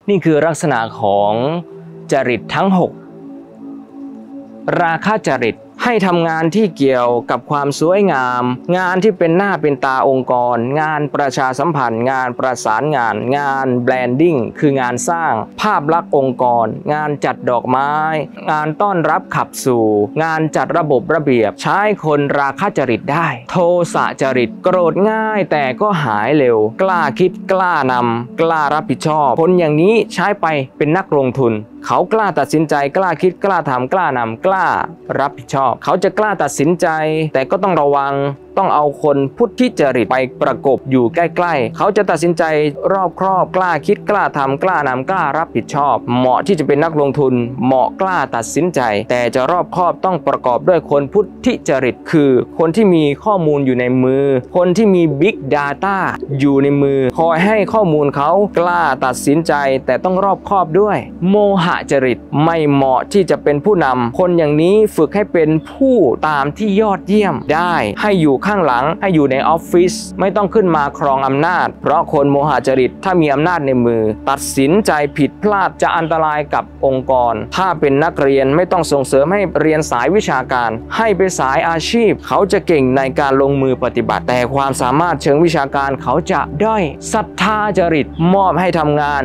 นี่คือลักษณะของจริตทั้ง 6ราคะจริตให้ทำงานที่เกี่ยวกับความสวยงามงานที่เป็นหน้าเป็นตาองค์กรงานประชาสัมพันธ์งานประสานงานแบรนดิ้งคืองานสร้างภาพลักษณ์องค์กรงานจัดดอกไม้งานต้อนรับขับสู่งานจัดระบบระเบียบใช้คนราคะจริตได้โทสะจริตโกรธง่ายแต่ก็หายเร็วกล้าคิดกล้านำกล้ารับผิดชอบคนอย่างนี้ใช้ไปเป็นนักลงทุนเขากล้าตัดสินใจกล้าคิดกล้าทำกล้านำกล้ารับผิดชอบเขาจะกล้าตัดสินใจแต่ก็ต้องระวังต้องเอาคนพุทธิจริตไปประกบอยู่ใกล้ๆเขาจะตัดสินใจรอบครอบกล้าคิดกล้าทำกล้านำกล้ารับผิดชอบเหมาะที่จะเป็นนักลงทุนเหมาะกล้าตัดสินใจแต่จะรอบคอบต้องประกอบด้วยคนพุทธิจริตคือคนที่มีข้อมูลอยู่ในมือคนที่มี Big Data อยู่ในมือคอยให้ข้อมูลเขากล้าตัดสินใจแต่ต้องรอบคอบด้วยโมหจริตไม่เหมาะที่จะเป็นผู้นำคนอย่างนี้ฝึกให้เป็นผู้ตามที่ยอดเยี่ยมได้ให้อยู่ข้างหลังให้อยู่ในออฟฟิศไม่ต้องขึ้นมาครองอำนาจเพราะคนโมหจริตถ้ามีอำนาจในมือตัดสินใจผิดพลาดจะอันตรายกับองค์กรถ้าเป็นนักเรียนไม่ต้องส่งเสริมให้เรียนสายวิชาการให้ไปสายอาชีพเขาจะเก่งในการลงมือปฏิบัติแต่ความสามารถเชิงวิชาการเขาจะด้อยศรัทธาจริตมอบให้ทำงาน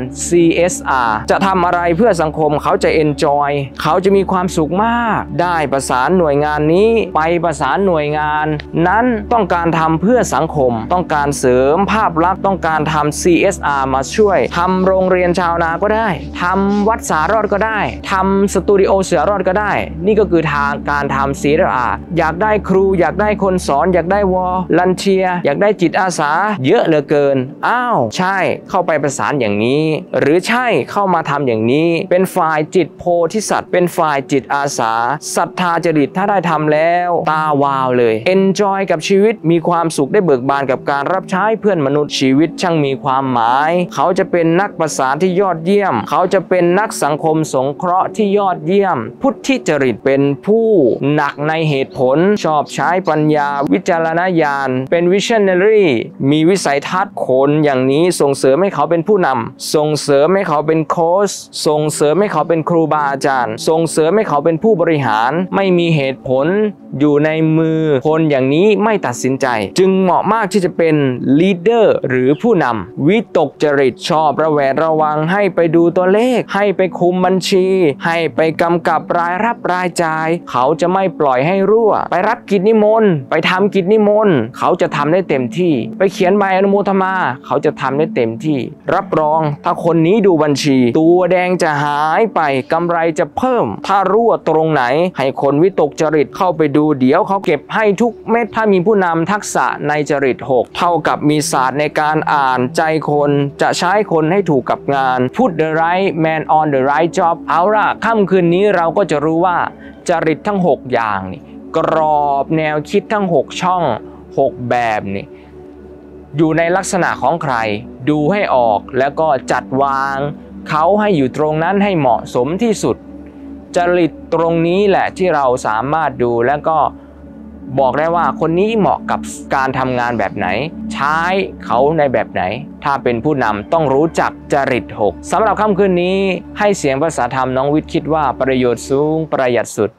CSR จะทำอะไรเพื่อสังคมเขาจะ enjoy เขาจะมีความสุขมากได้ประสานหน่วยงานนี้ไปประสานหน่วยงานนั้นต้องการทำเพื่อสังคมต้องการเสริมภาพลักษณ์ต้องการทำ CSR มาช่วยทำโรงเรียนชาวนาก็ได้ทำวัดสารอดก็ได้ทำสตูดิโอเสือรอดก็ได้นี่ก็คือทางการทำ CSR อยากได้ครูอยากได้คนสอนอยากได้วอลันเทียอยากได้จิตอาสาเยอะเหลือเกินอ้าวใช่เข้าไปประสานอย่างนี้หรือใช่เข้ามาทำอย่างนี้เป็นฝ่ายจิตโพธิสัตว์เป็นฝ่ายจิตอาสาศรัทธาจริตถ้าได้ทำแล้วตาวาวเลย enjoy กับชีวิตมีความสุขได้เบิกบานกับการรับใช้เพื่อนมนุษย์ชีวิตช่างมีความหมายเขาจะเป็นนักประสานที่ยอดเยี่ยมเขาจะเป็นนักสังคมสงเคราะห์ที่ยอดเยี่ยมพุทธิจริตเป็นผู้หนักในเหตุผลชอบใช้ปัญญาวิจารณญาณเป็น visionary มีวิสัยทัศน์คนอย่างนี้ส่งเสริมให้เขาเป็นผู้นำส่งเสริมให้เขาเป็นโค้ชส่งเสริมให้เขาเป็นครูบาอาจารย์ส่งเสริมให้เขาเป็นผู้บริหารไม่มีเหตุผลอยู่ในมือคนอย่างนี้ไม่ตัดสินใจจึงเหมาะมากที่จะเป็นลีดเดอร์หรือผู้นำวิตกจริตชอบระแวดระวังให้ไปดูตัวเลขให้ไปคุมบัญชีให้ไปกำกับรายรับรายจ่ายเขาจะไม่ปล่อยให้รั่วไปรับกิจนิมนต์ไปทำกิจนิมนต์เขาจะทำได้เต็มที่ไปเขียนใบอนุโมทนาเขาจะทำได้เต็มที่รับรองถ้าคนนี้ดูบัญชีตัวแดงจะหายไปกำไรจะเพิ่มถ้ารั่วตรงไหนให้คนวิตกจริตเข้าไปดูเดี๋ยวเขาเก็บให้ทุกเม็ดถ้ามีผู้นำทักษะในจริต 6เท่ากับมีศาสตร์ในการอ่านใจคนจะใช้คนให้ถูกกับงาน Put the right man on the right job เอาล่ะค่ำคืนนี้เราก็จะรู้ว่าจริตทั้ง6อย่างนี่กรอบแนวคิดทั้ง6ช่อง6แบบนี่อยู่ในลักษณะของใครดูให้ออกแล้วก็จัดวางเขาให้อยู่ตรงนั้นให้เหมาะสมที่สุดจริตตรงนี้แหละที่เราสามารถดูแล้วก็บอกได้ว่าคนนี้เหมาะกับการทำงานแบบไหนใช้เขาในแบบไหนถ้าเป็นผู้นำต้องรู้จักจริต 6สำหรับค่ำคืนนี้ให้เสียงภาษาธรรมน้องวิทย์คิดว่าประโยชน์สูงประหยัดสุด